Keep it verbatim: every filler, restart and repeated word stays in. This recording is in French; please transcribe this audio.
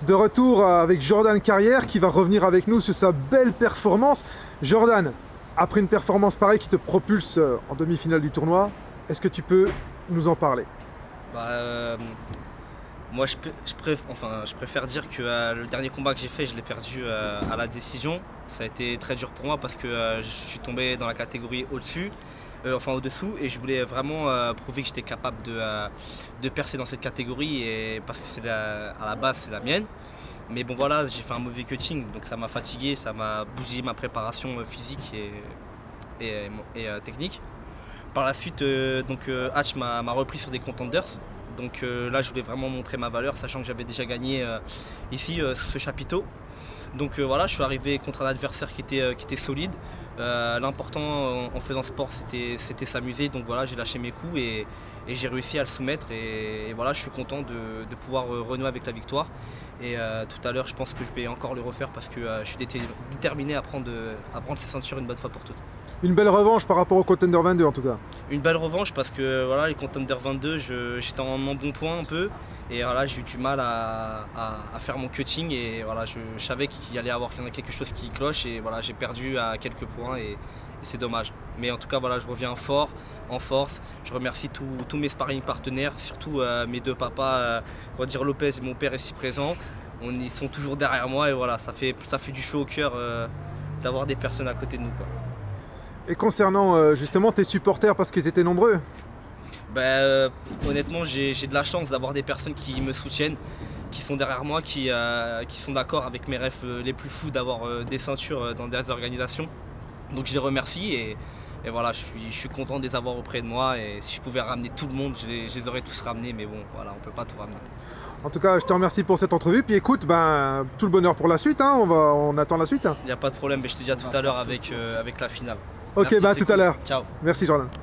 De retour avec Jordan Carrière qui va revenir avec nous sur sa belle performance. Jordan, après une performance pareille qui te propulse en demi-finale du tournoi, est-ce que tu peux nous en parler? Bah, euh, moi, je, je, préfère, enfin, je préfère dire que euh, le dernier combat que j'ai fait, je l'ai perdu euh, à la décision. Ça a été très dur pour moi parce que euh, je suis tombé dans la catégorie au-dessus. Euh, enfin au-dessous, et je voulais vraiment euh, prouver que j'étais capable de, euh, de percer dans cette catégorie, et, parce que c'est à la base c'est la mienne. Mais bon voilà, j'ai fait un mauvais coaching, donc ça m'a fatigué, ça m'a bougé ma préparation euh, physique et, et, et euh, technique. Par la suite, euh, donc euh, Hatch m'a repris sur des contenders. Donc euh, là je voulais vraiment montrer ma valeur, sachant que j'avais déjà gagné euh, ici euh, ce chapiteau. Donc euh, voilà, je suis arrivé contre un adversaire qui était, euh, qui était solide. Euh, L'important en, en faisant sport, c'était s'amuser. Donc voilà, j'ai lâché mes coups et, et j'ai réussi à le soumettre. Et, et voilà, je suis content de, de pouvoir renouer avec la victoire. Et euh, tout à l'heure, je pense que je vais encore le refaire parce que euh, je suis déterminé à prendre, à prendre ces ceintures une bonne fois pour toutes. Une belle revanche par rapport au Contender vingt-deux en tout cas. Une belle revanche parce que voilà, les Contender vingt-deux, j'étais en, en bon point un peu. Et voilà, j'ai eu du mal à, à, à faire mon cutting, et voilà, je, je savais qu'il allait y avoir quelque chose qui cloche, et voilà, j'ai perdu à quelques points, et, et c'est dommage. Mais en tout cas, voilà, je reviens fort, en force. Je remercie tous mes sparring partenaires, surtout euh, mes deux papas, euh, Rodir Lopez et mon père ici présent. On, ils sont toujours derrière moi, et voilà, ça fait, ça fait du chaud au cœur euh, d'avoir des personnes à côté de nous, quoi. Et concernant euh, justement tes supporters, parce qu'ils étaient nombreux? Ben, euh, honnêtement, j'ai de la chance d'avoir des personnes qui me soutiennent, qui sont derrière moi, qui, euh, qui sont d'accord avec mes rêves euh, les plus fous d'avoir euh, des ceintures euh, dans des organisations. Donc je les remercie, et, et voilà, je suis, je suis content de les avoir auprès de moi, et si je pouvais ramener tout le monde, je les, je les aurais tous ramenés, mais bon, voilà, on ne peut pas tout ramener. En tout cas, je te remercie pour cette entrevue, puis écoute, ben, tout le bonheur pour la suite, hein. on, va, on attend la suite. Il n'y a pas de problème, mais je te dis à tout à l'heure avec, euh, avec la finale. Ok, Merci, bah à tout cool. à l'heure. Ciao. Merci Jordan.